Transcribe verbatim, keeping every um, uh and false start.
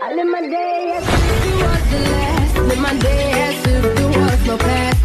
I live my day as if it was the last. Live my day as if there was no past.